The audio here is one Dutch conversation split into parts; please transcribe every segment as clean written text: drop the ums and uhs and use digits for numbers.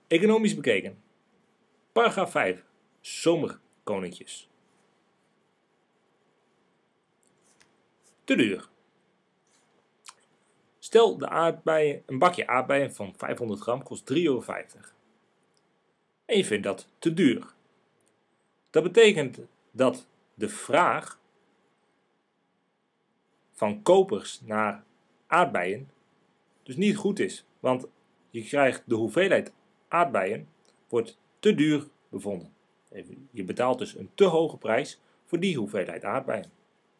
Economisch bekeken. Paragraaf 5. Zomerkoninkjes. Te duur. Stel een bakje aardbeien van 500 gram kost €3,50. En je vindt dat te duur. Dat betekent dat de vraag van kopers naar aardbeien dus niet goed is. Want je krijgt de hoeveelheid aardbeien wordt te duur bevonden. Je betaalt dus een te hoge prijs voor die hoeveelheid aardbeien.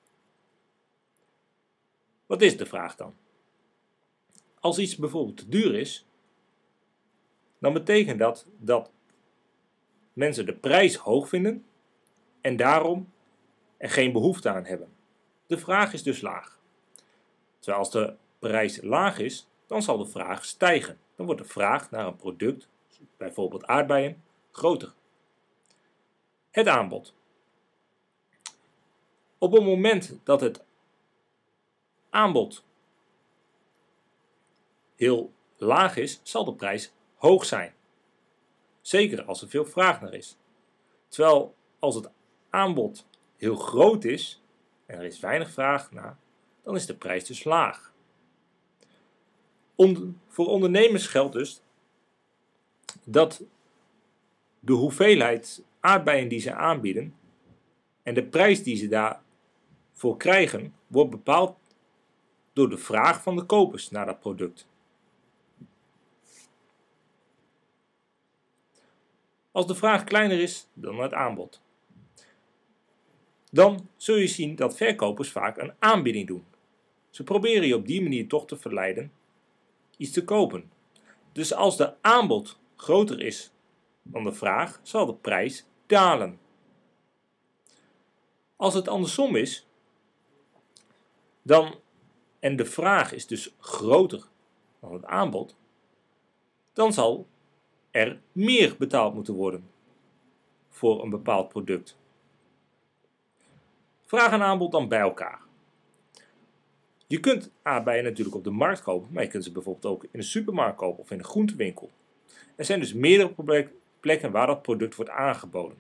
Wat is de vraag dan? Als iets bijvoorbeeld te duur is, dan betekent dat mensen de prijs hoog vinden en daarom er geen behoefte aan hebben. De vraag is dus laag. Terwijl als de prijs laag is, dan zal de vraag stijgen. Dan wordt de vraag naar een product, bijvoorbeeld aardbeien, groter. Het aanbod. Op het moment dat het aanbod heel laag is, zal de prijs hoog zijn. Zeker als er veel vraag naar is. Terwijl als het aanbod heel groot is en er is weinig vraag naar, dan is de prijs dus laag. Voor ondernemers geldt dus dat de hoeveelheid aardbeien die ze aanbieden en de prijs die ze daarvoor krijgen, wordt bepaald door de vraag van de kopers naar dat product. Als de vraag kleiner is dan het aanbod, dan zul je zien dat verkopers vaak een aanbieding doen. Ze proberen je op die manier toch te verleiden iets te kopen. Dus als de aanbod groter is dan de vraag, zal de prijs dalen. Als het andersom is, en de vraag is dus groter dan het aanbod, dan zal er meer betaald moeten worden voor een bepaald product. Vraag en aanbod dan bij elkaar. Je kunt aardbeien natuurlijk op de markt kopen, maar je kunt ze bijvoorbeeld ook in een supermarkt kopen of in een groentewinkel. Er zijn dus meerdere plekken waar dat product wordt aangeboden.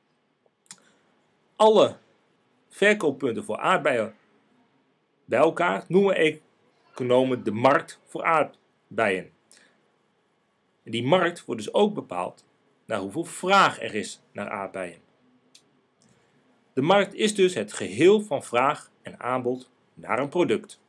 Alle verkooppunten voor aardbeien bij elkaar noemen economen de markt voor aardbeien. En die markt wordt dus ook bepaald naar hoeveel vraag er is naar aardbeien. De markt is dus het geheel van vraag en aanbod naar een product.